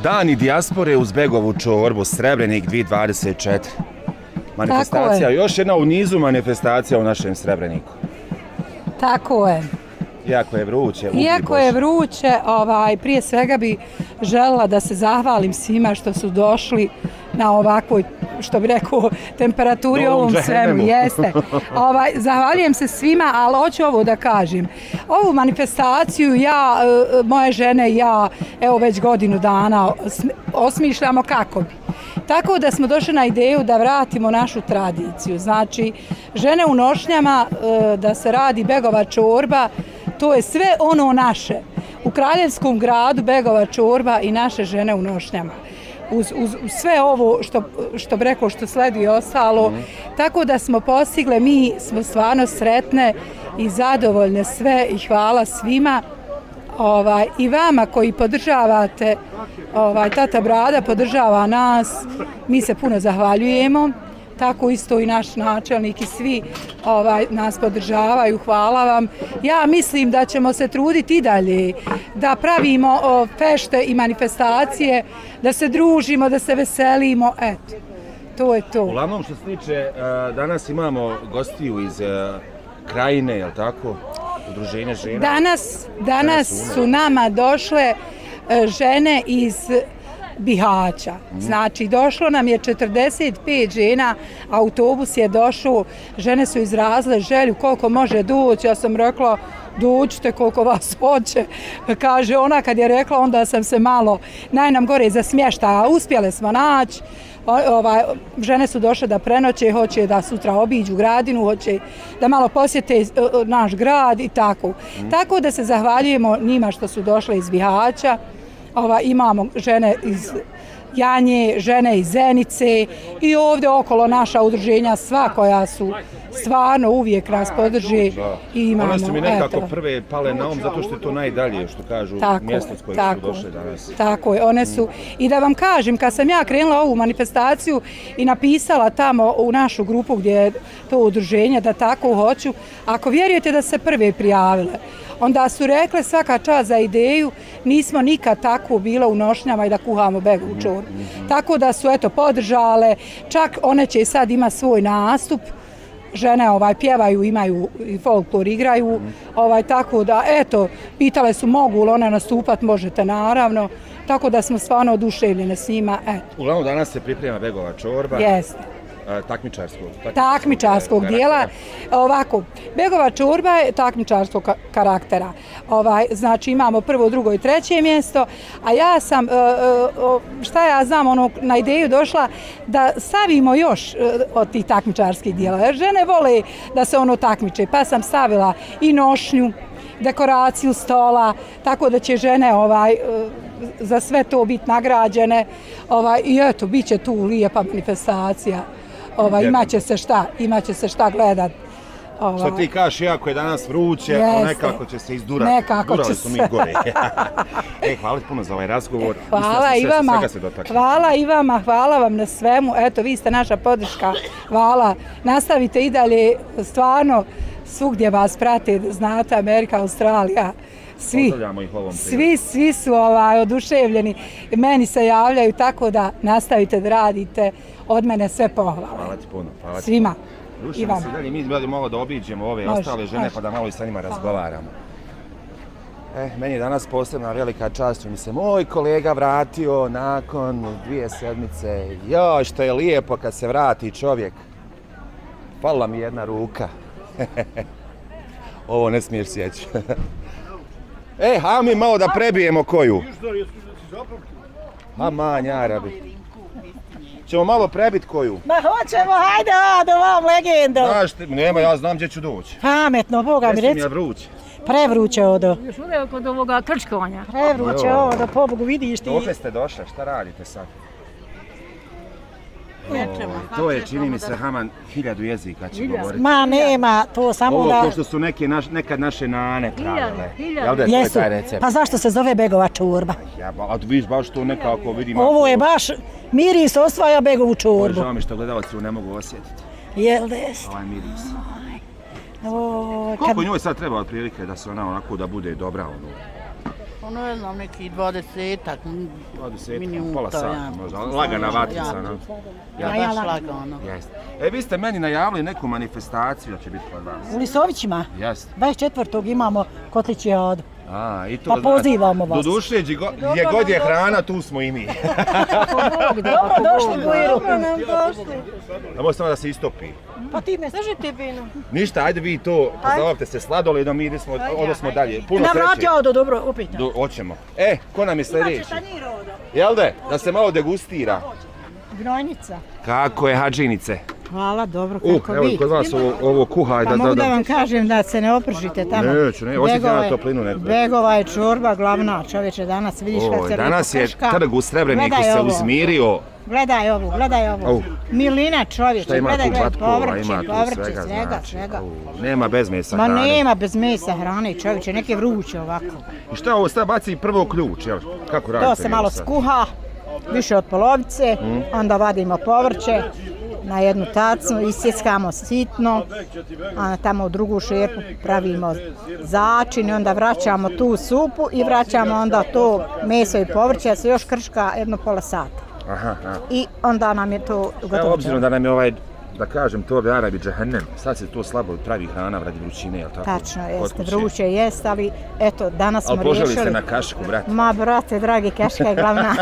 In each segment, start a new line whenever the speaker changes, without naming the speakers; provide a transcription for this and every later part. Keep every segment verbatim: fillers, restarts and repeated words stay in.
Dani dijaspore uz Begovu čorbu, Srebrenik dvije tisuće dvadeset četiri. Manifestacija, je. Još jedna u nizu manifestacija u našem Srebreniku.
Tako je.
Iako je vruće.
Iako je vruće, ovaj, prije svega bi željela da se zahvalim svima što su došli na ovakvoj, što bi rekao, temperaturi u ovom svemu. Jeste. Ovaj, zahvaljujem se svima, ali hoću ovo da kažem. Ovu manifestaciju ja, moje žene i ja, evo već godinu dana osmišljamo kako bi. Tako da smo došli na ideju da vratimo našu tradiciju. Znači, žene u nošnjama, da se radi Begova čorba, to je sve ono naše. U Kraljevskom gradu Begova čorba i naše žene u nošnjama. Uz, uz sve ovo što, što bi rekao, što sledi i ostalo. Mm. Tako da smo postigle, mi smo stvarno sretne i zadovoljne sve i hvala svima. Ovaj, i vama koji podržavate, ovaj, tata Brada podržava nas, mi se puno zahvaljujemo, tako isto i naš načelnik i svi ovaj, nas podržavaju, hvala vam. Ja mislim da ćemo se truditi i dalje, da pravimo o, fešte i manifestacije, da se družimo, da se veselimo, eto, to je to.
Uglavnom što se tiče, danas imamo gostiju iz Krajine, je li tako? Udruženje žena.
Danas, danas su nama došle žene iz Bihaća. Znači, došlo nam je četrdeset pet žena, autobus je došao, žene su izrazile želju koliko može doći. Ja sam rekla, dođite koliko vas hoće. Kaže ona, kad je rekla, onda sam se malo najnam gore za smještaj, a uspjele smo naći. Ovaj, žene su došle da prenoće, hoće da sutra obiđu gradinu, hoće da malo posjete naš grad i tako. Mm. Tako da se zahvaljujemo njima što su došle iz Bihaća. Ovaj, imamo žene iz Janje, žene iz Zenice i ovdje okolo naša udruženja sva koja su stvarno uvijek nas podrže. I imamo,
one su mi nekako
eto,
prve pale na um zato što je to najdalje, što kažu,
tako,
mjesto s kojeg
tako,
su došle danas.
Tako je, one su. I da vam kažem, kad sam ja krenula ovu manifestaciju i napisala tamo u našu grupu gdje je to udruženje da tako hoću, ako vjerujete da se prve prijavile, onda su rekle svaka čast za ideju, nismo nikad tako bile u nošnjama i da kuhamo Begovu čorbu. Mm -hmm. Tako da su eto podržale, čak one će sad ima svoj nastup, žene ovaj pjevaju, imaju i folklor igraju, mm. ovaj tako da eto pitale su mogu li one nastupat, možete naravno. Tako da smo stvarno oduševljene s njima, eto.
Uglavnom danas se priprema Begova čorba.
Jeste.
Takmičarskog, takmičarskog,
takmičarskog dijela. Ovako, Begova čorba je takmičarskog karaktera. Ovaj, znači imamo prvo, drugo i treće mjesto, a ja sam, šta ja znam, ono, na ideju došla da stavimo još od tih takmičarskih dijela. Jer žene vole da se ono takmiče, pa sam stavila i nošnju, dekoraciju stola, tako da će žene ovaj, za sve to biti nagrađene. Ovaj, I eto, bit će tu lijepa manifestacija. Ovaj, imaće se šta, imaće se šta gledat. Ovaj.
Što ti kažeš, iako je danas vruće, jeste, nekako će se izdurati.
Nekako
Durali
će
su mi
se.
gore. E, hvala ti puno za ovaj razgovor.
Hvala i vama, hvala i vama, hvala vam na svemu. Eto, vi ste naša podrška. Hvala. Nastavite i dalje, stvarno, svugdje vas prate, znate, Amerika, Australija. Svi, svi, svi su ovaj, oduševljeni, meni se javljaju, tako da nastavite da radite, od mene sve pohvale.
Hvala ti puno. Hvala
svima.
I vama. Dalje, mi bi mogli da obiđemo ove može, ostale žene može. Pa da malo i sa njima razgovaramo. E, meni je danas posebna velika čast, mi se moj kolega vratio nakon dvije sedmice. Joj, što je lijepo kad se vrati čovjek. Falila mi jedna ruka. Ovo ne smiješ sjeći. E, hajmo mi malo da prebijemo koju. Ma manja, rabi. Ćemo malo prebit koju.
Ma hoćemo, hajde, do vam legendu.
Znaš, ti, nema, ja znam gdje ću doći.
Pametno, Boga mi reci.
Jesi mi je vruće?
Prevruće odo.
Još uvijek kod ovoga krčkovanja.
Prevruće odo, pobogu vidiš ti.
Dok ste došle, šta radite sad? O, to je, čini mi se, Haman, hiljadu jezika će govoriti.
Ma nema, to samo
ovo,
da...
Ovo ko što su neke naš, nekad naše nane pravile. Jel da je
Jesu.
taj recept?
Pa zašto se zove Begova čorba?
Ja, a viš baš to nekako vidim...
Ovo je baš, miris osvaja Begovu čorbu.
Žao mi što gledalci ne mogu osjetiti.
Jel des?
Ovaj miris.
O,
Koliko kad... njoj sad treba otprilike da se ona onako da bude dobra ono?
Ono je znam neki dvadesetak,
minimum pola sata možda, lagana vatrica, no?
Ja, baš lagano.
Jeste. E, vi ste meni najavili neku manifestaciju da će biti kod vas.
U Lisovićima?
Jeste.
dvadeset četvrtog imamo kotličijadu.
A, i to,
pa pozivamo vas.
Doduše, gdje god je hrana, tu smo i mi.
Dobro došli, Bujiru.
Dobro nam došli.
Samo samo da se istopi.
Pa ti me
Držite vino.
Ništa, ajde vi to, pozavite se sladoledom, mi idemo, odnosmo dalje. Puno
na
sreće.
vrati ovdje, dobro, opet.
Do, hoćemo. E, ko nam je sljedeći? Jel de? Da se malo degustira.
Gnojnica.
Kako je hađinice?
Hvala, dobro, kako
Uh, evo
vi.
kod vas ovo, ovo kuhaj
Pa
da...
mogu
da,
da vam kažem da se ne opržite tamo.
Neću, ne, osjetim ja toplinu neku.
Begova je čorba glavna, čovječe, danas vidiš kad se
danas je
krška.
trg u Srebreniku
Gledaj
se
ovo.
uzmirio.
Gledaj ovo, gledaj ovo.
Au.
Milina čovječe,
Šta ima
gledaj,
tu
gledaj,
batkova,
povrće,
ima tu
povrće,
svega,
svega,
znači.
svega.
U, nema bez mesa
Ma
hrane.
nema bez mesa hrane, čovječe, neke vruće ovako.
I šta ovo sad baci prvo ključ, jel? Kako radite?
To se malo
sad?
skuha, više od polovice,
Mm.
onda vadimo povrće na jednu tacnu, isjeckamo sitno, a tamo u drugu šerpu pravimo začin i onda vraćamo tu supu i vraćamo onda to meso i povrće, da se još krška jedno pola sata.
Aha, aha.
I onda nam je to gotovo.
Evo, obzirom da nam je ovaj, da kažem, to bi Arabi džehennem, sad se to slabo pravi hrana radi vrućine, jel tako?
Tačno,
Kod
jeste,
kuće.
vruće jest, ali eto, danas smo
Ali poželi
riješili.
ste na kašku, brate.
Ma, brate, dragi, kaška je glavna.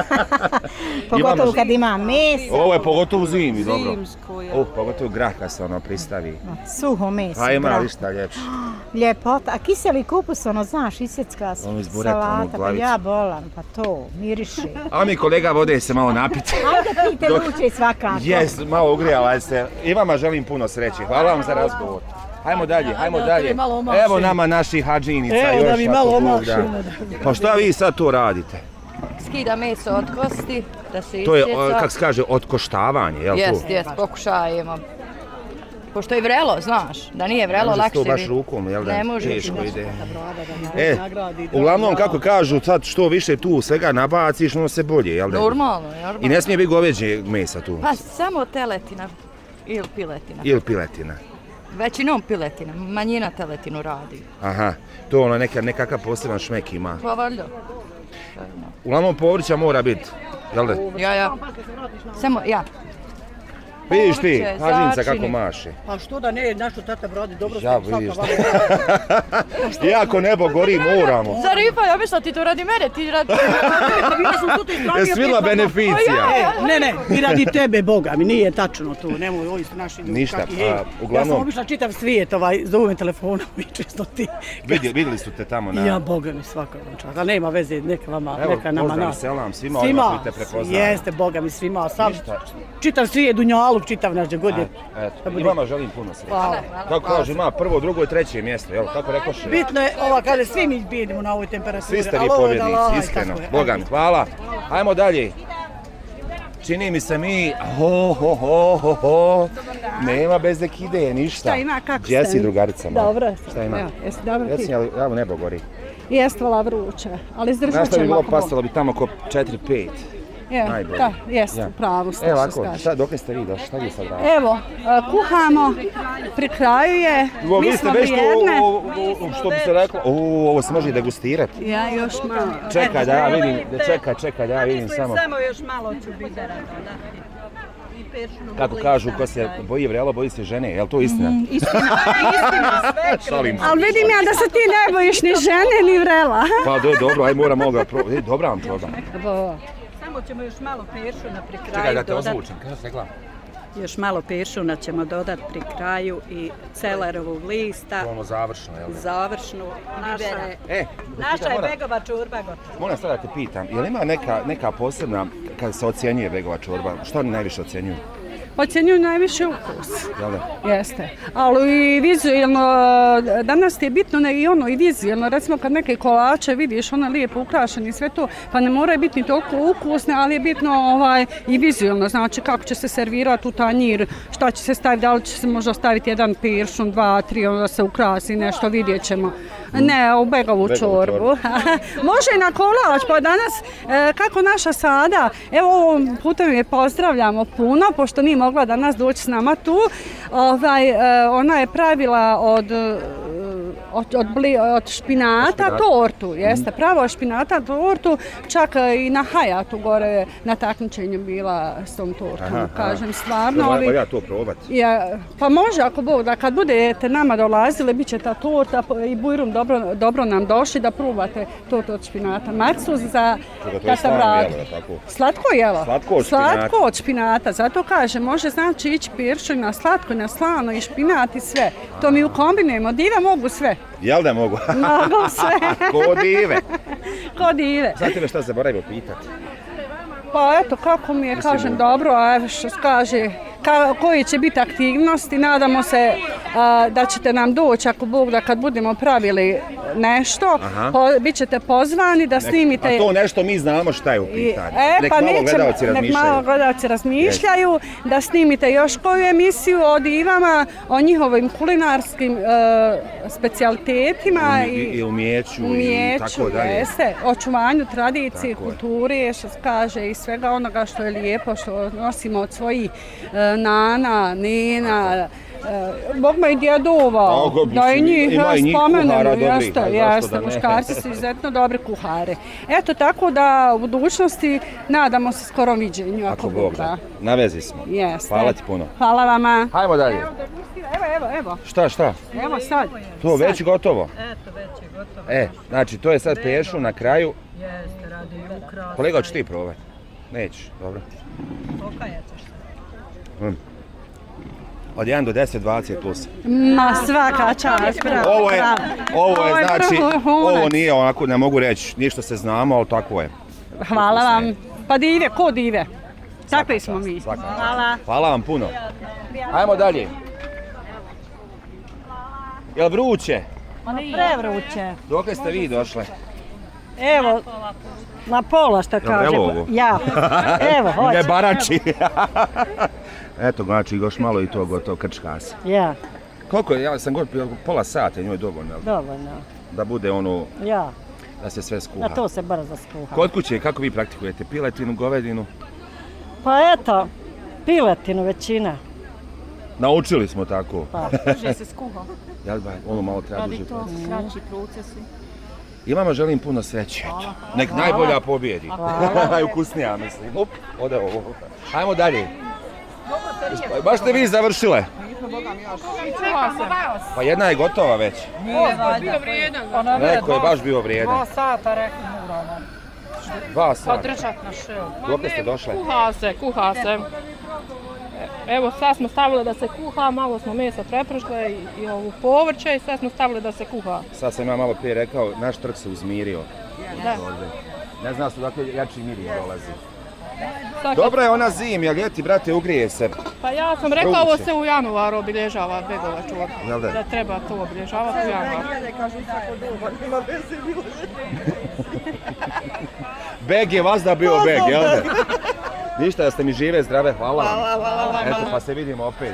Pogotovo
Imamo-
kad ima meso.
Ovo je pogotovo u zimi, dobro.
Zimsko je.
Oh, pogotovo grah kad se ono pristavi.
Suho meso,
Pa ima
brate.
li šta ljepše.
Ljepota, a kiseli kupus, ono, znaš, isjecka se,
Ono iz bureka, ono u
salata, pa
glavicu.
ja bolam, pa to, miriši.
A mi kolega vode se malo napiti.
Ajde pijte luče svakako.
Jes, malo ugrijala se. I vama želim puno sreće. Hvala vam za razgovor. Hajmo dalje, hajmo dalje. Evo nama naših hađinica.
Evo
još
da mi
ako
malo
Bog
omašimo,
da. Pa šta vi sad to radite?
Skida meso od kosti, da se
To je,
isjeca.
kako se kaže, otkoštavanje, jel
Jest,
to?
jest, pokušajemo. Pošto je vrelo, znaš, da nije vrelo,
Ne može se
lakše
to baš
bi-
rukom, jel da?
Ne može.
Teško ide. E, uglavnom, kako kažu, sad što više tu svega nabaciš, ono se bolje, jel da?
Normalno, normalno.
I ne smije biti goveđe mesa tu.
Pa samo teletina ili piletina.
Ili piletina.
Većinom piletina, manjina teletinu radi.
Aha, to ono neka, nekakav poseban šmek ima.
Pa valjda.
Uglavnom povrća mora biti, jel da?
Ja, ja. Samo, ja.
Vidiš ti,
Povrće,
hađinica kako
začini.
maše.
Pa što da ne, našu tata brodi, dobro
Ja vidiš. Iako nebo gori, moramo.
Zarifa, ja mislim da ti to radi mene, ti radi...
Je svila beneficija.
Ne, ne, i radi tebe, Boga mi, nije tačno to, nemoj, ovi su naši ljudi.
Ništa,
kakvi
a,
je.
uglavnom-
Ja sam obišla čitav svijet, ovaj, zovu me telefonom i često ti.
Vidjeli, vidjeli su te tamo na...
Ja, Boga mi, svaka vam čast, ali nema veze, neka vama,
Evo,
neka nama
pozdrav
nas.
selam svima onima koji te prepoznaju.
jeste, Boga mi, svima, sam,
Ništa.
čitav svijet, Dunjaluk, čitav naš god je.
Eto, i vama želim puno sreće.
Hvala.
Kako kaže, ima prvo, drugo i treće mjesto, jel? Kako rekoše?
Bitno je, ova kaže, svi mi bijedimo na ovoj temperaturi.
Svi ste vi
ali ovo je da
pobjednici,
laj,
iskreno.
tako je.
Boga mi, hvala. Ajmo dalje. Čini mi se mi, ho, ho, ho, ho, ho, nema bez ekide, ništa.
Šta ima, kako ste?
Gdje si drugarica? moja?
Dobro.
Šta ima?
Evo, jesi dobro ti?
Reci, ali evo nebo gori.
Jest vala vruće, ali
Znaš
izdržat
šta bi
ćemo
bilo,
ako Bog.
pastilo bi tamo oko četiri pet.
Je,
najbolje.
da, jest,
Ja.
u pravu ste
Evo
što
ovako,
skaže.
šta, dokle ste vi došli, šta vi sad radite?
Evo, e, kuhamo, pri kraju je,
Evo,
mi
vi ste
smo
već tu,
vrijedne.
o, o, što bi se reklo, o, ovo se može degustirati.
Ja još malo.
Čekaj da ja vidim, da čekaj, čekaj da ja vidim samo.
Samo još malo ću bidera dodati. I peršinu
Kako kažu, ko se boji vrela, boji se žene, je li to istina?
Istina,
istina, sve
Šalim se.
ali vidim ja da se ti ne bojiš ni žene ni vrela.
Pa do, dobro, aj moram ovoga probati. E, dobra vam proba.
Samo ćemo još malo peršuna pri kraju
Čekaj da te
dodati.
ozvučim, kada se gledam?
Još malo peršuna ćemo dodati pri kraju i celerovog lista.
Ono završno, jel? da?
Završnu. Naša je,
E,
naša je
moram-
begova čurba gotova.
Moram sad da te pitam, je li ima neka, neka posebna, kada se ocjenjuje begova čorba, što oni najviše ocjenjuju?
Ocjenjuju najviše ukus.
Jel da?
Jeste, ali i vizualno, danas ti je bitno ne, i ono i vizualno, recimo kad neke kolače vidiš, one lijepo ukrašene i sve to, pa ne moraju biti ni toliko ukusne, ali je bitno ovaj, i vizualno, znači kako će se servirati u tanjir, šta će se staviti, da li će se možda staviti jedan peršun, dva, tri, onda da se ukrasi nešto, vidjet ćemo. Ne, u begovu
Begovu
čorbu. Može i na kolač, pa danas, e, kako naša sada, evo ovom putem je pozdravljamo puno, pošto nije mogla danas doći s nama tu. Ovaj, e, ona je pravila od, e,
od, od, bli- od špinata
Špinat.
tortu, jeste, pravo od špinata tortu, čak i na Hayatu gore na takmičenju bila s tom tortom,
Aha,
kažem,
aha.
stvarno.
Treba
ovi-
ja to probati.
Ja, pa može ako Bog, da kad budete nama dolazili, bit će ta torta i bujrum dobro, dobro nam došli da probate tortu od špinata. Macu za
Čekaj, to je slano
katabradu.
jelo, tako?
Slatko jelo.
Slatko od špinata.
Slatko od špinata, zato kaže, može znači ići piršu i na slatko, i na slano, i špinat i sve. To mi ukombinujemo, dive mogu sve.
Jel da mogu?
Mogu sve.
Ko dive.
Ko dive.
Znate me šta zaboravio pitati?
Pa eto, kako mi je,
Mislim,
kažem, dobro, a evo što kaže, ka, koji će biti aktivnosti, nadamo se a, da ćete nam doći, ako Bog, da kad budemo pravili nešto, po, bit ćete pozvani da snimite...
A to nešto mi znamo šta je u pitanju.
E,
Nek
pa
malo
nećemo-
gledalci
nek
razmišljaju.
malo gledalci razmišljaju, da snimite još koju emisiju o divama, o njihovim kulinarskim e, specijalitetima
I, i umijeću, i
umijeću,
tako dalje.
jeste, očuvanju tradicije,
Tako je.
kulture, što se kaže, i svega onoga što je lijepo, što nosimo od svojih e, nana, nena, e, Bog me i djedova,
Tako,
da i
mislim,
njih
ima i njih kuhara
spomenemo,
dobrih,
jeste,
a zašto
jeste,
da ne?
muškarci su izuzetno dobri kuhare. Eto, tako da u budućnosti nadamo se skorom viđenju, ako,
Ako Bog da. Na vezi smo.
Jeste.
Hvala ti puno.
Hvala vama.
Hajmo dalje.
Evo, evo, evo,
Šta, šta?
evo sad.
To već gotovo? Eto, već je gotovo. E, znači to je sad pešu na kraju.
Jeste, radi ukrasa.
Kolega, hoćeš ti probati? Nećeš, dobro.
Pokajat ćeš se.
Mm. Od jedan do deset, dvadeset plus.
Ma svaka čast, bravo.
Ovo je, ovo je, znači,
vrhunac.
ovo nije onako, ne mogu reći, ništa se znamo, ali tako je.
Hvala vam. Pa dive, ko dive? Takvi smo
čast,
mi.
svaka čast.
Hvala.
Hvala vam puno. Ajmo dalje. Jel vruće?
Prevruće.
Dokle ste vi došle?
Evo, na pola što kaže.
vrelo ovo?
Ja. Evo, hoće.
Ne barači. Eto, znači, još malo i to gotovo, krčka se.
Ja,
Koliko je, ja sam god pola sata, njoj dovoljno, jel?
dovoljno.
Da bude ono,
Ja,
da se sve skuha.
a to se brzo skuha.
Kod kuće, kako vi praktikujete? Piletinu, govedinu?
Pa eto, piletinu većina.
Naučili smo tako.
Pa.
Brže se skuha.
Jel ba, ono malo treba
Radi
duže
to
proces.
kraći procesi.
I vama želim puno sreće. eto. Nek najbolja pobjedi. Najukusnija, mislim. Up, ode ovo. Ajmo dalje. Baš ste vi završile? Pa jedna je gotova već.
Bio vrijedan.
Neko je baš bio vrijedan.
sata rekli moramo.
Dva sata.
Držat na šeo.
Dokle ste došle?
Kuha se, kuha se. Evo sad smo stavili da se kuha, malo smo mesa prepršle i, i ovu povrće i sad smo stavili da se kuha.
Sad sam ja malo prije rekao, naš trg se uzmirio.
Da.
Ne znam su dakle jači miris dolazi.
Sad kad-
Dobra je ona zim, jel ljeti, brate, ugrije se.
Pa ja sam rekao, ovo
Vruće.
se u januaru obilježava Begova čorba.
Jel da?
Da treba to obilježavati u januaru.
Beg je vas da bio beg, jel da? Ništa, da ste mi žive, zdrave, hvala vam. Eto, pa se vidimo opet.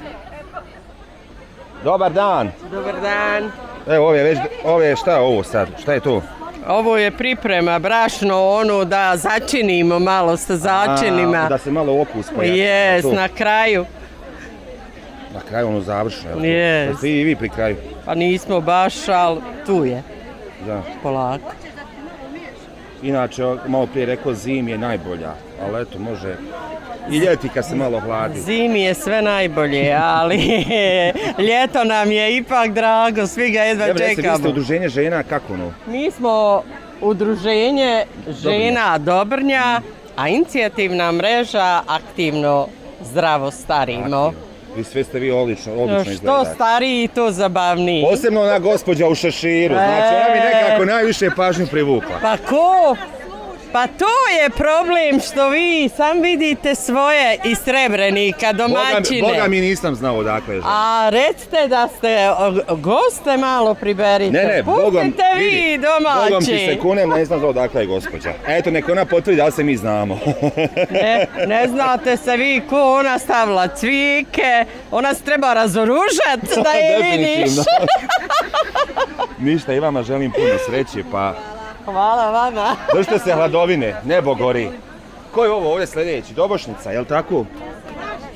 Dobar dan.
Dobar dan.
Evo, ove već, ove, šta je ovo sad? Šta je to?
Ovo je priprema, brašno, ono da začinimo malo sa začinima.
A, da se malo okus pojača.
Jes,
To.
na kraju.
Na kraju ono završno, jel?
Jes.
Jeste i vi pri kraju?
Pa nismo baš, ali tu je,
Da.
polako.
Inače, malo prije rekao, zim je najbolja, ali eto, može i ljeti kad se malo hladi.
Zimi je sve najbolje, ali ljeto nam je ipak drago, svi ga jedva
Evo, recite, vi ste
čekamo.
udruženje žena, kako ono?
Mi smo udruženje žena Dobrnja, a inicijativna mreža aktivno zdravo starimo.
Vi sve ste vi odlično, odlično
Što
izgledate.
stariji, to zabavniji.
Posebno ona gospođa u šeširu, znači ona mi nekako najviše pažnju privukla.
Pa ko? Pa to je problem što vi sam vidite svoje iz Srebrenika, domaćine.
Boga, Boga mi nisam znao odakle je žena.
A recite da ste o, goste malo priberite.
Ne, ne, Bogom,
Pustite vi
vidi,
domaći.
Bogom ti se kunem, ne znam odakle je gospođa. Eto, nek ona potvrdi da li se mi znamo.
Ne, ne znate se vi ko ona stavila cvike, ona se treba razoružat da je vidiš.
Definitivno. Ništa, i vama želim puno sreće, pa
Hvala vama.
držite se hladovine, nebo gori. Ko je ovo ovdje sljedeći? Dobošnica, jel tako?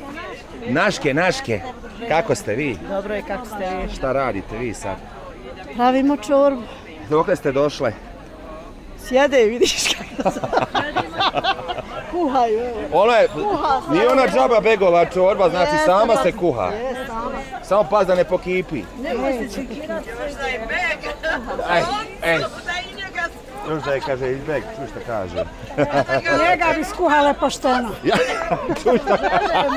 Naške, naške. Kako ste vi?
Dobro je kako ste vi.
Šta radite vi sad?
Pravimo čorbu.
Dokle ste došle?
Sjede, vidiš kako se... Kuhaju.
Ona je, nije ona džaba begova čorba, znači sama se kuha. Samo pas da ne pokipi. Aj, ej. Još da je, kaže, i beg, čuj šta kaže.
Njega bi skuhale pošteno.
Čuj šta kaže.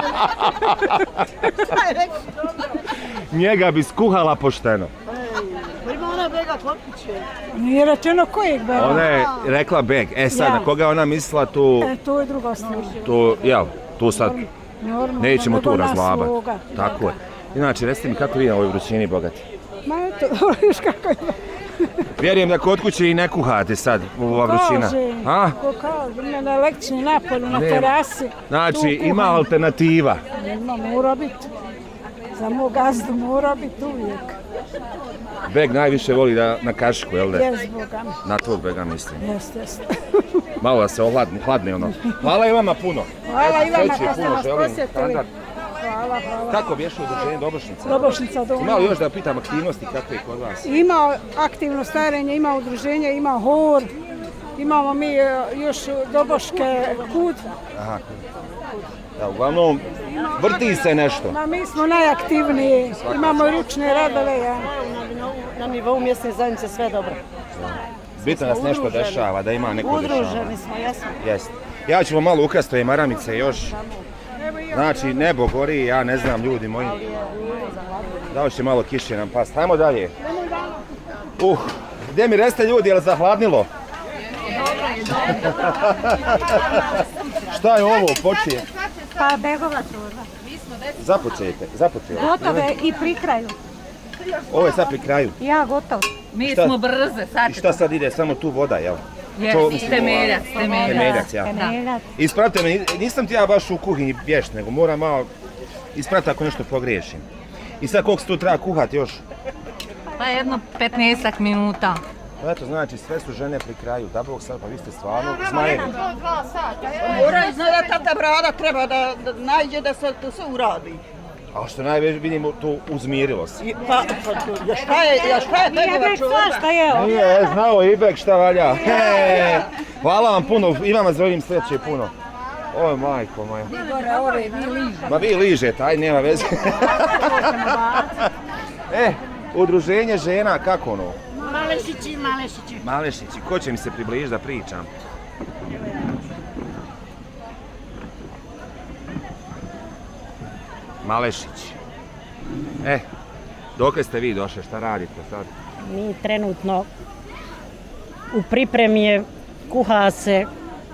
Njega bi skuhala pošteno.
Ima ona bega kotpiće.
Nije rečeno kojeg bega.
Ona je rekla beg. E sad, na koga ona mislila tu...
E, to je drugo stvar.
Tu, jel, tu sad nećemo tu razlabati. Tako je. Inače, recite mi kako vi na ovoj vrućini bogati?
Ma eto, viš kako je.
Vjerujem da kod kuće i ne kuhate sad ova vrućina.
Kaže, ko kaže, ima na električni napolju, na terasi.
Znači, ima alternativa.
Ima, mora biti. Za moj gazdu mora biti uvijek.
Beg najviše voli da na kašiku, jel da?
Jes, Boga.
Na tvog bega mislim.
Jeste, jeste.
Malo da se ohladne, hladne ono. Hvala i vama puno.
Hvala i vama kad ste nas posjetili. Hvala, hvala.
Kako bješe udruženje Dobošnica?
Dobošnica doma.
Ima li još da pitam aktivnosti kakve je kod vas?
Ima aktivno starenje, ima udruženje, ima hor. Imamo mi još Doboške kud.
Aha, kud. Da, uglavnom, vrti se nešto.
Ma, mi smo najaktivniji, imamo i ručne radove. Ja.
Na nivou mjesne zajednice sve dobro.
Bitno nas nešto dešava, da ima neko dešava.
Udruženi smo, jesmo.
Jeste. Ja ću vam malo ukrasti ove maramice još. Znači, nebo gori, ja ne znam, ljudi moji. Dao će malo kiše nam past. Hajmo dalje. Uh, gdje mi reste ljudi, je li zahladnilo? Šta je ovo, počije?
Pa begova čorba.
Započete, započete.
Gotove i pri kraju.
Ovo je sad pri kraju.
Ja gotov.
Mi šta, smo brze, sad.
I šta sad ide? Samo tu voda, jel?
Jes, temeljac, temeljac.
Temeljac, ja. Ispravite me, nisam ti ja baš u kuhinji vješt, nego moram malo ispraviti ako nešto pogriješim. I sad koliko se tu treba kuhati još?
Pa jedno petnaestak minuta.
Eto, znači sve su žene pri kraju, da bog sad, pa vi ste stvarno zmajevi.
Moraju znati da tata brada treba da nađe da se to sve uradi.
A što najveće vidimo, to uzmirilo se.
Pa, ja šta je, ja šta je begova čorba?
Šta je ovo?
Nije, znao i beg šta valja. Hvala vam puno, i vama zdravim sreće puno. Oj, majko moja. Ma vi ližete, aj nema veze. E, udruženje žena, kako ono?
Malešići, Malešići.
Malešići, ko će mi se približiti da pričam? Malešić. E, dokle ste vi došli, šta radite sad?
Mi trenutno u pripremi je, kuha se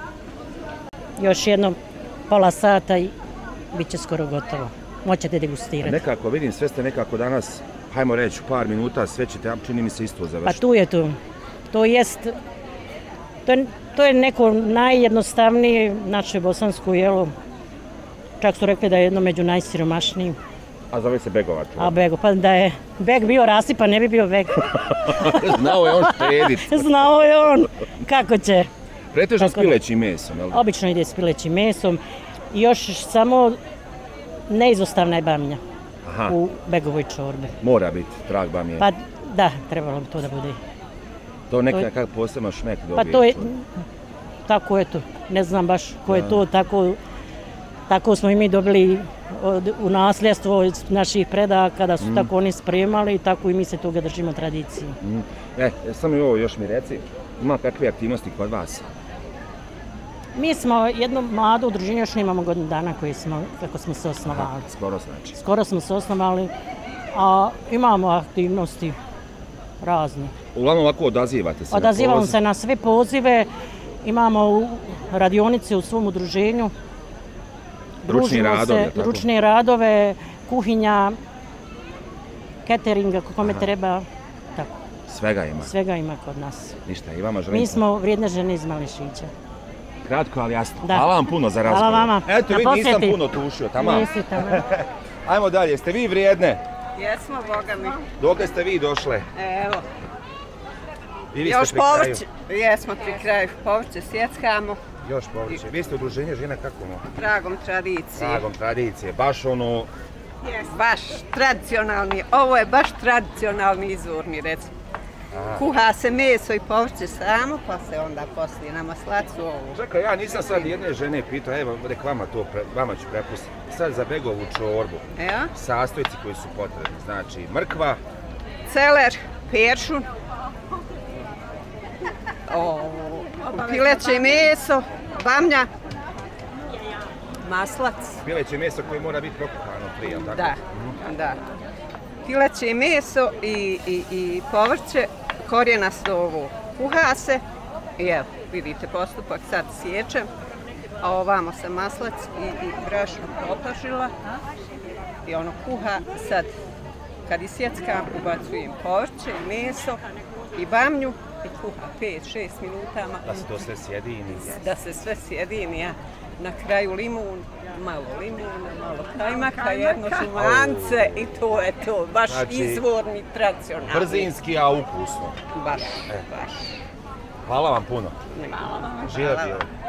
još jedno pola sata i bit će skoro gotovo. Moćete degustirati.
Nekako, vidim, sve ste nekako danas, hajmo reći, u par minuta, sve ćete, čini mi se, isto završiti.
Pa tu je tu. To jest, to je, to je neko najjednostavnije naše bosansko jelo. Čak su rekli da je jedno među najsiromašnijim.
A zove se begova čorba.
A bego, pa da je beg bio rasipan, ne bi bio beg.
Znao je on štedit.
Znao je on. Kako će?
Pretežno s pilećim mesom, jel?
Obično ide s pilećim mesom. I još samo neizostavna je bamija. Aha. U begovoj čorbi.
Mora biti trag bamije.
Pa da, trebalo bi to da bude.
To nekakav posebno šmek dobije.
Pa to je, tako je to. Ne znam baš ko je to, tako... Tako smo i mi dobili od, u nasljedstvo od naših predaka kada su mm. tako oni spremali i tako i mi se toga držimo tradiciji.
Mm. E, samo i ovo još mi reci, ima kakve aktivnosti kod vas?
Mi smo jedno mlado udruženje, još nemamo godinu dana koji smo, kako smo se osnovali.
Aha, skoro znači.
Skoro smo se osnovali, a imamo aktivnosti razne.
Uglavnom ovako odazivate se?
Odazivamo se na sve pozive, imamo radionice u svom udruženju.
Ručni radove,
se, ručne radove, kuhinja, cateringa, kome treba, tako.
Svega ima?
Svega ima kod nas.
Ništa, i vama želim.
Mi smo vrijedne žene iz Malešića.
Kratko, ali jasno. Da. Hvala vam puno za razgovor.
Hvala vama.
Eto, vi nisam puno tušio, tamo.
Nisi tamo.
Ajmo dalje, ste vi vrijedne?
Jesmo, Boga mi.
Dokle ste vi došle?
Evo.
I vi
još
ste pri kraju?
povrće, jesmo pri kraju, povrće sjeckamo.
Još povrće. Vi ste udruženje žena kako ono?
Tragom tradicije.
Tragom tradicije, baš ono
Baš tradicionalni, ovo je baš tradicionalni izvorni recept. Kuha se meso i povrće samo, pa se onda poslije na maslacu ovo.
Čekaj, ja nisam sad jedne žene pitao, evo, nek vama to, vama ću prepustiti. Sad za begovu čorbu, sastojci koji su potrebni, znači mrkva,
celer, peršun, pileće meso, bamnja, maslac.
Pileće meso koje mora biti prokuhano prije, tako?
Da, da. Pileće meso i, i, i povrće, korijenasto ovo kuha se i evo, vidite postupak, sad siječem, a ovamo sam maslac i, i brašno popažila i ono kuha, sad kad isjeckam ubacujem povrće i meso i bamnju i kuha pet do šest minutama.
Da se to sve sjedini.
Da se sve sjedini, ja. Na kraju limun, malo limuna, malo kajmaka, jedno žumance i to je to, baš znači, izvorni, tradicionalni.
Brzinski, a ukusno.
Baš, e. baš.
Hvala vam puno.
Hvala vam.
Živjeti.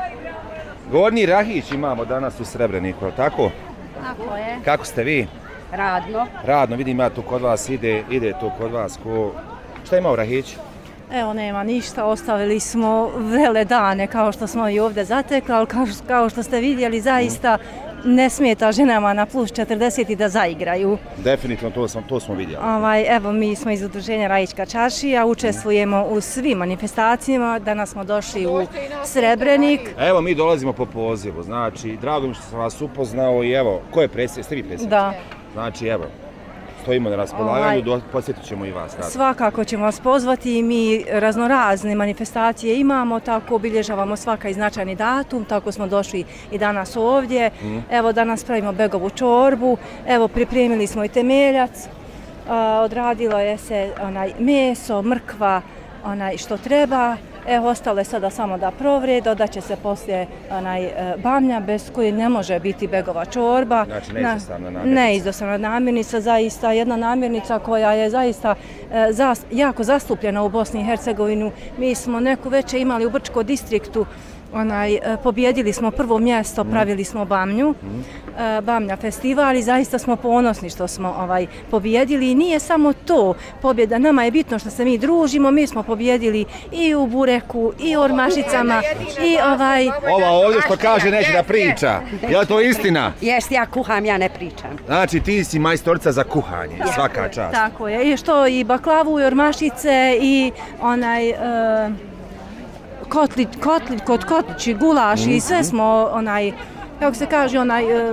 Gornji Rahić imamo danas u Srebreniku, tako?
Tako je.
Kako ste vi?
Radno.
Radno, vidim ja tu kod vas, ide, ide tu kod vas ko... Šta ima u Rahiću?
Evo, nema ništa, ostavili smo vele dane kao što smo i ovdje zatekli, ali kao, kao što ste vidjeli, zaista ne smeta ženama na plus četrdeset i da zaigraju.
Definitivno, to, sam, to smo vidjeli.
Ovaj, evo, mi smo iz udruženja Rajićka čaršija, učestvujemo u svim manifestacijama, danas smo došli u Srebrenik.
Evo, mi dolazimo po pozivu, znači, drago mi što sam vas upoznao i evo, ko je predsjednik, ste vi predsjednik?
Da.
Znači, evo, stojimo na raspolaganju, ovaj, posjetit ćemo i vas. Rad.
Svakako ćemo vas pozvati i mi raznorazne manifestacije imamo, tako obilježavamo svaka i značajni datum, tako smo došli i danas ovdje. Mm. Evo danas pravimo begovu čorbu, evo pripremili smo i temeljac, a, odradilo je se onaj meso, mrkva, onaj što treba. Evo, ostalo je sada samo da provre, dodat će se poslije onaj bamnja bez koje ne može biti begova čorba.
Znači neizostavna namirnica.
Neizostavna namirnica, zaista jedna namirnica koja je zaista e, zas, jako zastupljena u Bosni i Hercegovini. Mi smo neku večer imali u Brčko distriktu, onaj, pobjedili smo prvo mjesto, pravili smo bamnju, mm. Bamnja festival i zaista smo ponosni što smo ovaj, pobjedili. I nije samo to pobjeda, nama je bitno što se mi družimo, mi smo pobjedili i u bureku, i u ormašicama, i ovaj...
Ova ovdje što kaže neće da priča, je li to istina?
Jest, ja kuham, ja ne pričam.
Znači ti si majstorica za kuhanje, ja. Svaka čast.
Tako je, i što i baklavu, i ormašice, i onaj... Uh, Kotli, kotli, kod kotlići, gulaš mm-hmm. i sve smo onaj, kako se kaže, onaj uh,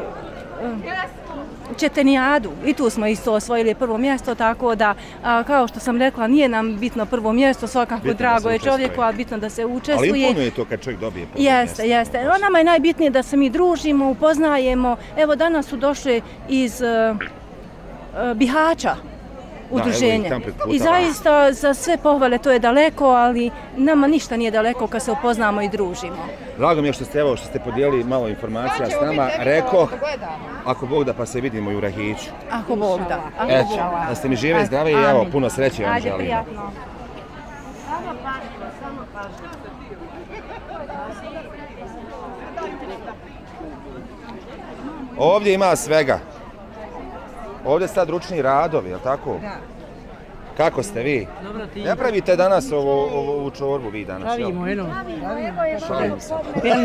uh, četenijadu i tu smo isto osvojili prvo mjesto, tako da, a, kao što sam rekla, nije nam bitno prvo mjesto, svakako bitno drago je čovjeku, ali bitno da se učestvuje.
Ali imponuje to kad čovjek dobije prvo
jeste,
mjesto.
Jeste, jeste. Nama je najbitnije da se mi družimo, upoznajemo. Evo danas su došli iz uh, uh, Bihaća. Udruženje. Da, I zaista za sve pohvale to je daleko, ali nama ništa nije daleko kad se upoznamo i družimo.
Drago mi je što ste, evo, što ste podijelili malo informacija s nama. Reko, ako Bog da pa se vidimo i u Rahiću.
Ako Bog da. Ako
Eto, da ste mi žive i zdrave i evo, puno sreće vam želimo. Ajde, prijatno. Samo pažnje, samo pažnje. Ovdje ima svega. Ovdje sad ručni radovi, je li tako? Da. Kako ste vi?
Dobro ti.
Ne pravite danas ovo, ovo, ovu čorbu vi danas?
Pravimo, eno.
Šalim se.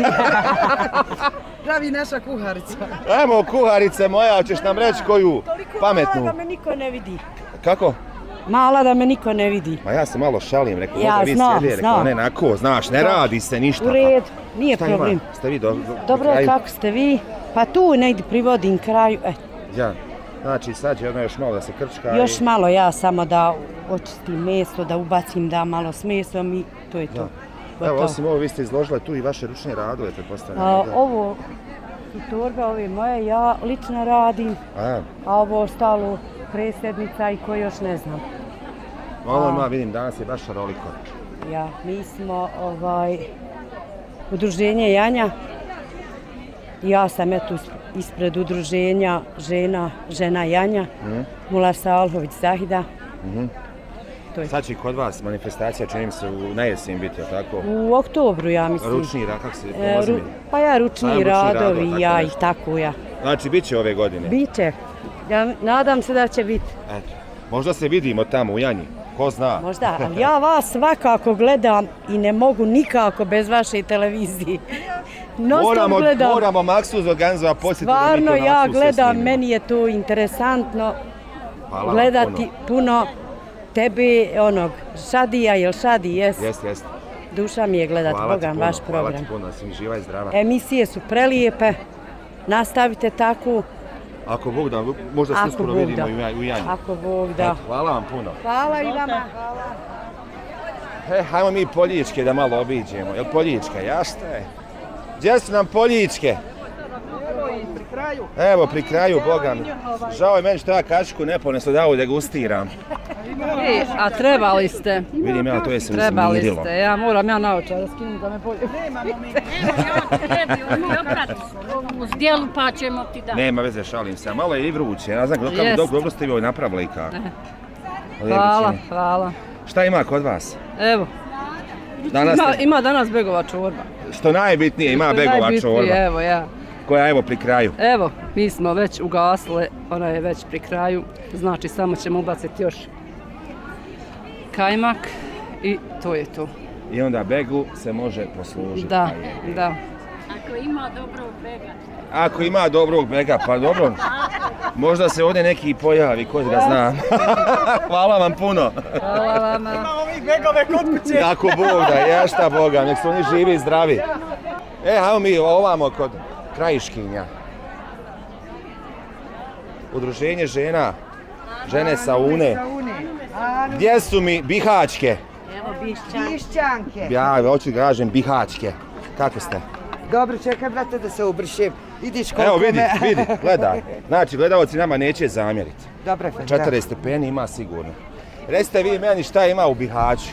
Pravi naša kuharica.
Ajmo, kuharice moja, hoćeš nam reći koju pametnu?
Toliko mala da me niko ne vidi.
Kako?
Mala da me niko ne vidi.
Ma ja se malo šalim, rekao,
ja
vi
znam,
sjedi, rekao, ne, nako, znaš, ne radi se ništa.
U redu, nije
šta
problem.
Ima? Ste vi do, do,
dobro,
kraju?
Kako ste vi? Pa tu negdje privodim kraju. E.
Ja. Znači sad će jedno još malo da se krčka.
Još
i...
malo ja samo da očistim meso, da ubacim da malo s mesom i to je to.
Ja. Evo, osim ovo, vi ste izložile tu i vaše ručne radove, pretpostavljam.
A, ovo su torbe, ove moje, ja lično radim, a, a ovo ostalo predsjednica i ko još ne znam.
Ovo ima, vidim, danas je baš šaroliko.
Ja, mi smo ovaj, udruženje Janja. Ja sam eto ispred udruženja žena, žena Janja, mm. Mula Salhović Zahida.
Mm-hmm. Sad će kod vas manifestacija, čini mi se, u najesen biti, je tako?
U oktobru, ja mislim.
Ručni rad, kako se pomozi mi?
Pa ja, ručni, ručni radovi, rado, ja i tako ja.
Znači, bit će ove godine?
Biće. Ja nadam se da će biti.
Eto, možda se vidimo tamo u Janji, ko zna.
Možda, ali ja vas svakako gledam i ne mogu nikako bez vaše televizije.
Moramo, moramo Maksu zorganizovati posjetu.
Stvarno, ja gledam, meni je to interesantno gledati puno tebe, onog, Šadija, jel Šadi, jes?
Jes, jes.
Duša mi je gledati, Bogam, vaš program.
Hvala ti puno, da si mi živa i zdrava.
Emisije su prelijepe, nastavite tako.
Ako Bog da, možda se uskoro vidimo u Janji.
Ako Bog da.
Hvala vam puno.
Hvala i vama.
E, hajmo mi Poljičke da malo obiđemo. Jel Poljička, ja šta je? Gdje su nam Poljičke?
Pri kraju.
Evo, pri kraju, Boga mi. Žao je meni što ja kačku ne ponesu da ovu degustiram.
E, a trebali ste.
Vidim ja, to je se
Trebali
uzmirilo.
ste, ja moram ja naočar da skinem da me bolje.
Nemamo mi.
Uz dijelu pa ćemo ti dati.
Nema veze, šalim se. Malo je i vruće. Ja znam kako dobro ste vi ovo napravili i kako.
Hvala, hvala.
Šta ima kod vas?
Evo. Ima, ima danas begova čorba.
Što najbitnije, ima begova čorba.
Evo, ja.
Koja je evo pri kraju.
Evo, mi smo već ugasile, ona je već pri kraju. Znači, samo ćemo ubaciti još kajmak i to je to.
I onda begu se može poslužiti.
Da, da.
Ako ima dobrog bega.
Ako ima dobrog bega, pa dobro. Možda se ovdje neki pojavi, ko ga zna. Hvala vam puno.
Hvala vama.
Imamo mi begove kod kuće.
Ako Bog da, ja šta Boga, nek su oni živi i zdravi. E, hajmo mi ovamo kod Krajiškinja. Udruženje žena, žene sa Une. Gdje su mi Bihaćke?
Evo Bišćanke.
Ja hoću da kažem Bihaćke. Kako ste?
Dobro, čekaj, brate, da se ubršim. Vidiš koliko
Evo, vidi,
me...
vidi, gledaj. Znači, gledalci nama neće zamjeriti.
Dobre, da.
četrdeset stepeni ima sigurno. Recite vi meni šta ima u Bihaću?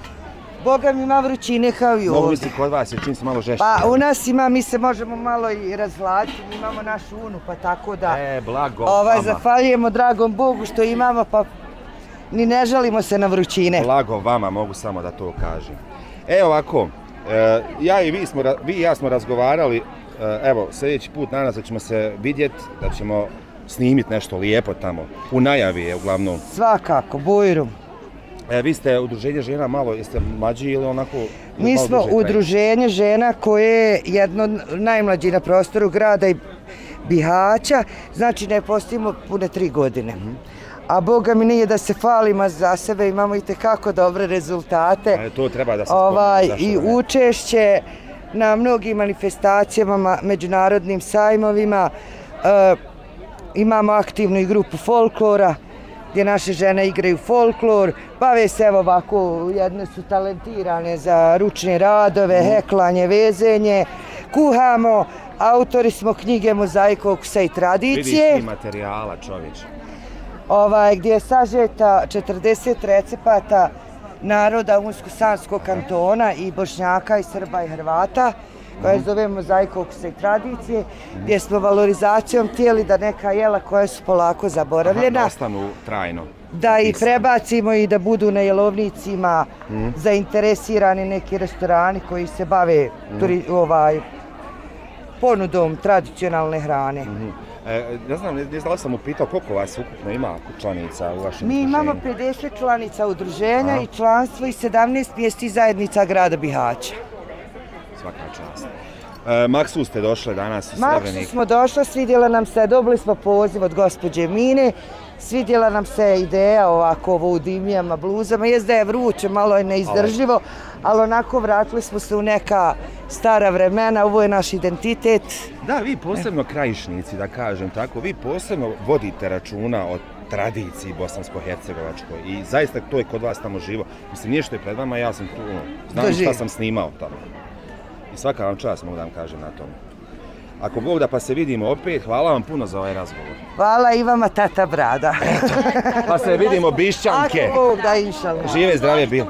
Boga mi ima vrućine kao i ovdje.
Mogu misli kod vas, jer čim se malo žešće.
Pa u nas ima, mi se možemo malo i razvlačiti, mi imamo našu unu, pa tako da...
E, blago
ovaj,
vama.
Zahvaljujemo dragom Bogu što imamo, pa ni ne žalimo se na vrućine.
Blago vama, mogu samo da to kažem. Evo ovako, e, ja i vi, smo, vi i ja smo razgovarali, e, evo, sljedeći put danas da ćemo se vidjeti, da ćemo snimiti nešto lijepo tamo. U najavi je uglavnom.
Svakako, Bujrum.
E, vi ste udruženje žena malo, jeste mlađi ili onako...
Mi smo udruženje žena koje je jedno najmlađi na prostoru grada i Bihaća, znači ne postojimo pune tri godine. Mm-hmm. A Boga mi nije da se falimo za sebe, imamo i tekako dobre rezultate.
E, to treba da se
ovaj,
spomenu,
i učešće na mnogim manifestacijama, međunarodnim sajmovima. E, imamo aktivnu i grupu folklora, gdje naše žene igraju folklor, bave se evo ovako, jedne su talentirane za ručne radove, heklanje, vezenje, kuhamo, autori smo knjige Mozaik okusa i tradicije.
Vidiš ti materijala, čovječe.
Ovaj, gdje je sažeta četrdeset recepata naroda Unsko-Sanskog kantona i Bošnjaka i Srba i Hrvata, koje zove Mozaik okusa i tradicije, gdje smo valorizacijom htjeli da neka jela koja su polako zaboravljena,
Aha, da ostanu trajno.
Da ih prebacimo i da budu na jelovnicima mm. zainteresirani neki restorani koji se bave mm. turi, ovaj, ponudom tradicionalne hrane.
Mm-hmm. E, ne znam, ne znam da sam upitao koliko vas ukupno ima članica u vašem
Mi
udruženju?
imamo pedeset članica udruženja Aha. i članstvo i sedamnaest mjesti zajednica grada Bihaća.
Svaka čast. E, Maksu ste došli danas u Srebrenik.
Maksu smo došli, svidjela nam se, dobili smo poziv od gospođe Mine, svidjela nam se ideja ovako ovo u dimijama, bluzama, jest da je vruće, malo je neizdržljivo, ali onako vratili smo se u neka stara vremena, ovo je naš identitet.
Da, vi posebno krajišnici, da kažem tako, vi posebno vodite računa o tradiciji bosansko-hercegovačkoj i zaista to je kod vas tamo živo. Mislim, nije što je pred vama, ja sam tu, znam Doživ. šta sam snimao tamo. I svaka vam čast mogu da vam kažem na tome. Ako Bog da pa se vidimo opet, hvala vam puno za ovaj razgovor.
Hvala i vama, tata Brada.
Eto, pa se vidimo Bišćanke.
Ako Bog da, inšallah.
Žive, zdravije bil.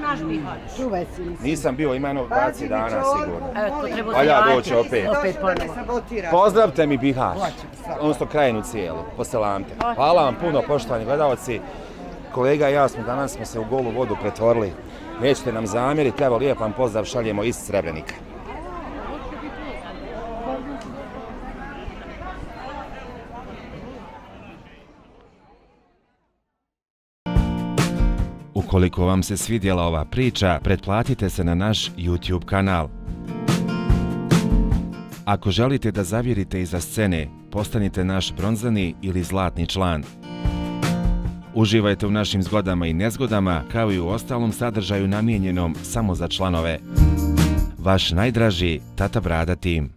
Nisam bio, ima jedno dvadeset dana sigurno. Valja doći opet. Pozdravite mi Bihać, odnosno krajinu cijelu, poselamte. Hvala vam puno, poštovani gledalci. Kolega i ja smo danas smo se u golu vodu pretvorili. Nećete nam zamjeriti, evo lijep vam pozdrav šaljemo iz Srebrenika. Ukoliko vam se svidjela ova priča, pretplatite se na naš YouTube kanal. Ako želite da zavirite iza scene, postanite naš bronzani ili zlatni član. Uživajte u našim zgodama i nezgodama, kao i u ostalom sadržaju namijenjenom samo za članove. Vaš najdraži Tata Brada tim.